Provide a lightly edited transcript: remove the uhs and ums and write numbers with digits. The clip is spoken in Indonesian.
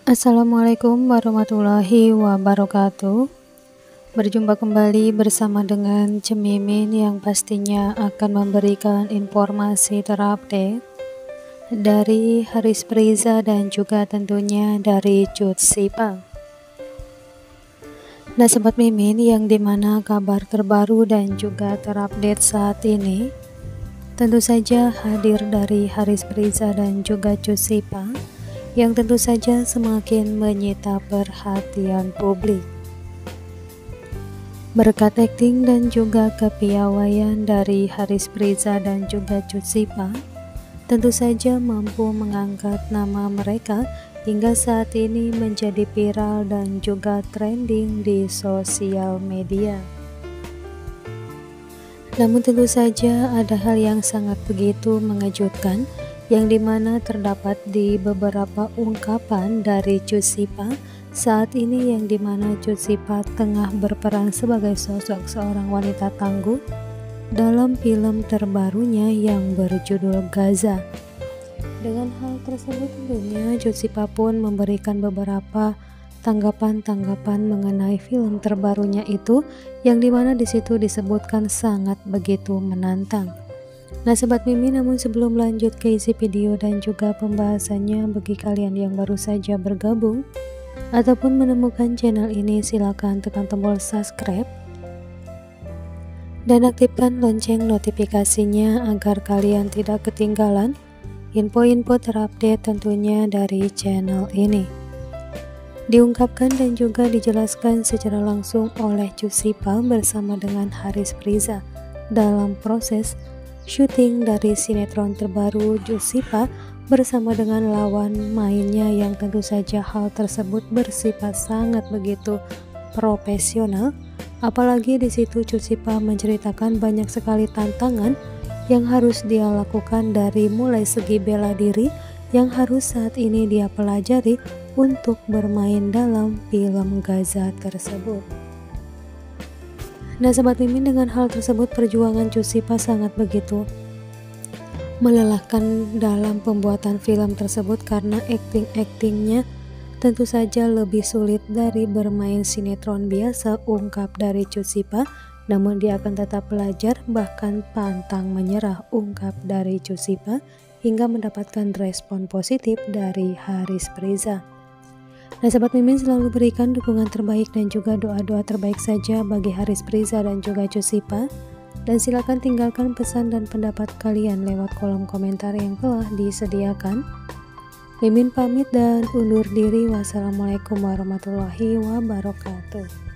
Assalamualaikum warahmatullahi wabarakatuh. Berjumpa kembali bersama dengan Cemimin yang pastinya akan memberikan informasi terupdate dari Haris Priza dan juga tentunya dari Cut Sipa. Nah Sobat Mimin, yang dimana kabar terbaru dan juga terupdate saat ini tentu saja hadir dari Haris Priza dan juga Cut Sipa, yang tentu saja semakin menyita perhatian publik. Berkat akting dan juga kepiawaian dari Haris Priza dan juga Cut Sipa, tentu saja mampu mengangkat nama mereka hingga saat ini menjadi viral dan juga trending di sosial media. Namun tentu saja ada hal yang sangat begitu mengejutkan, yang dimana terdapat di beberapa ungkapan dari Cut Sipa saat ini, yang dimana Cut Sipa tengah berperan sebagai sosok seorang wanita tangguh dalam film terbarunya yang berjudul Gaza. Dengan hal tersebut tentunya Cut Sipa pun memberikan beberapa tanggapan-tanggapan mengenai film terbarunya itu, yang dimana disitu disebutkan sangat begitu menantang. Nah Sobat Mimin, namun sebelum lanjut ke isi video dan juga pembahasannya, bagi kalian yang baru saja bergabung ataupun menemukan channel ini, silakan tekan tombol subscribe dan aktifkan lonceng notifikasinya agar kalian tidak ketinggalan info-info terupdate tentunya dari channel ini. Diungkapkan dan juga dijelaskan secara langsung oleh Cut Sipa bersama dengan Haris Priza dalam proses syuting dari sinetron terbaru Cut Sipa bersama dengan lawan mainnya, yang tentu saja hal tersebut bersifat sangat begitu profesional. Apalagi di situ Cut Sipa menceritakan banyak sekali tantangan yang harus dia lakukan, dari mulai segi bela diri yang harus saat ini dia pelajari untuk bermain dalam film Gaza tersebut. Nah Sobat Mimin, dengan hal tersebut perjuangan Cut Sipa sangat begitu melelahkan dalam pembuatan film tersebut, karena aktingnya tentu saja lebih sulit dari bermain sinetron biasa, ungkap dari Cut Sipa. Namun dia akan tetap belajar, bahkan pantang menyerah, ungkap dari Cut Sipa, hingga mendapatkan respon positif dari Haris Priza. Nah Sobat Mimin, selalu berikan dukungan terbaik dan juga doa-doa terbaik saja bagi Haris Priza dan juga Cut Sipa, dan silakan tinggalkan pesan dan pendapat kalian lewat kolom komentar yang telah disediakan. Mimin pamit dan undur diri. Wassalamualaikum warahmatullahi wabarakatuh.